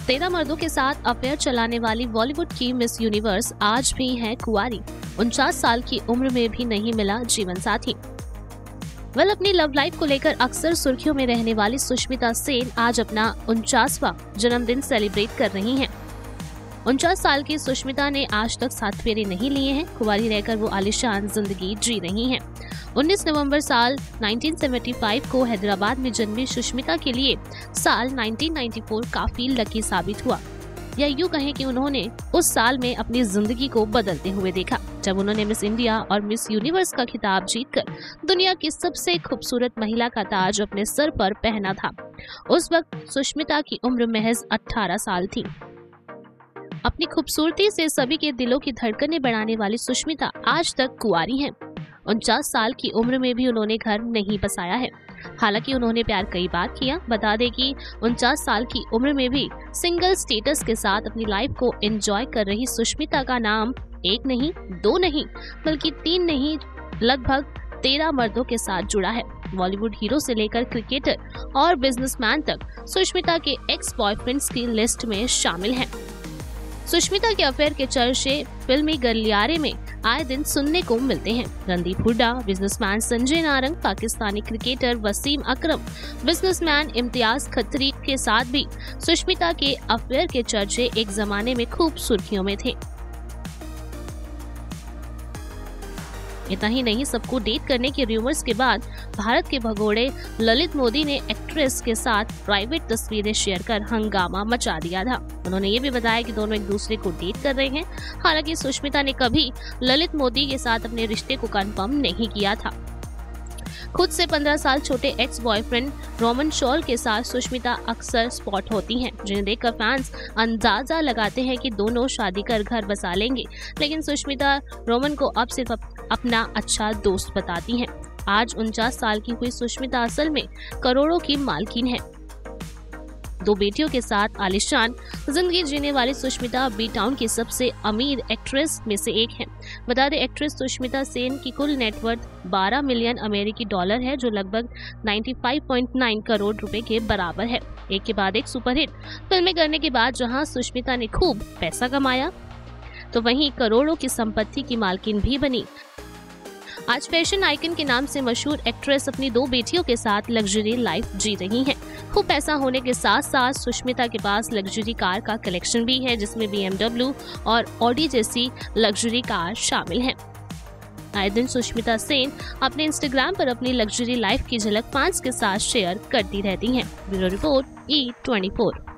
13 मर्दों के साथ अफेयर चलाने वाली बॉलीवुड की मिस यूनिवर्स आज भी है कुंवारी। 49 साल की उम्र में भी नहीं मिला जीवन साथी। अपनी लव लाइफ को लेकर अक्सर सुर्खियों में रहने वाली सुष्मिता सेन आज अपना 49वां जन्मदिन सेलिब्रेट कर रही हैं। 49 साल की सुष्मिता ने आज तक 7 फेरे नहीं लिए हैं। कुंवारी रहकर वो आलीशान जिंदगी जी रही हैं। 19 नवंबर साल 1975 को हैदराबाद में जन्मी सुष्मिता के लिए साल 1994 काफी लकी साबित हुआ, या यूं कहें कि उन्होंने उस साल में अपनी जिंदगी को बदलते हुए देखा, जब उन्होंने मिस इंडिया और मिस यूनिवर्स का खिताब जीतकर दुनिया की सबसे खूबसूरत महिला का ताज अपने सर पर पहना था। उस वक्त सुष्मिता की उम्र महज 18 साल थी। अपनी खूबसूरती से सभी के दिलों की धड़कनें बढ़ाने वाली सुष्मिता आज तक कुंवारी हैं। 49 साल की उम्र में भी उन्होंने घर नहीं बसाया है। हालांकि उन्होंने प्यार कई बार किया। बता दें कि 49 साल की उम्र में भी सिंगल स्टेटस के साथ अपनी लाइफ को एंजॉय कर रही सुष्मिता का नाम 1 नहीं, 2 नहीं, बल्कि 3 नहीं, लगभग 13 मर्दों के साथ जुड़ा है। बॉलीवुड हीरो से लेकर क्रिकेटर और बिजनेसमैन तक सुष्मिता के एक्स बॉयफ्रेंड्स की लिस्ट में शामिल हैं। सुष्मिता के अफेयर के चर्चे फिल्मी गलियारे में आए दिन सुनने को मिलते हैं। Randeep Hooda, businessman Sanjay Narang, Pakistani cricketer Wasim Akram, businessman Imtiaz Khatri के साथ भी सुष्मिता के अफेयर के चर्चे एक जमाने में खूब सुर्खियों में थे। इतना ही नहीं, सबको डेट करने के रूमर्स के बाद भारत के भगोड़े ललित मोदी ने एक्ट्रेस के साथ प्राइवेट तस्वीरें शेयर कर हंगामा मचा दिया था। उन्होंने ये भी बताया कि दोनों एक दूसरे को डेट कर रहे हैं। हालांकि सुष्मिता ने कभी ललित मोदी के साथ अपने रिश्ते को कंफर्म नहीं किया था। खुद से 15 साल छोटे एक्स बॉयफ्रेंड रोमन शॉल के साथ सुष्मिता अक्सर स्पॉट होती हैं, जिन्हें देखकर फैंस अंदाजा लगाते हैं कि दोनों शादी कर घर बसा लेंगे। लेकिन सुष्मिता रोमन को अब सिर्फ अपना अच्छा दोस्त बताती हैं। आज 49 साल की हुई सुष्मिता असल में करोड़ों की मालकिन है। 2 बेटियों के साथ आलिशान जिंदगी जीने वाली सुष्मिता बी टाउन की सबसे अमीर एक्ट्रेस में से एक है। बता दें, एक्ट्रेस सुष्मिता सेन की कुल नेटवर्थ 12 मिलियन अमेरिकी डॉलर है, जो लगभग 95.9 करोड़ रुपए के बराबर है। एक के बाद एक सुपरहिट फिल्में करने के बाद जहां सुष्मिता ने खूब पैसा कमाया, तो वहीं करोड़ों की संपत्ति की मालकिन भी बनी। आज फैशन आइकन के नाम से मशहूर एक्ट्रेस अपनी 2 बेटियों के साथ लग्जरी लाइफ जी रही हैं। खूब पैसा होने के साथ साथ सुष्मिता के पास लग्जरी कार का कलेक्शन भी है, जिसमें BMW और ऑडी जैसी लग्जरी कार शामिल हैं। आए दिन सुष्मिता सेन अपने इंस्टाग्राम पर अपनी लग्जरी लाइफ की झलक फैंस के साथ शेयर करती रहती हैं। Bureau report E24।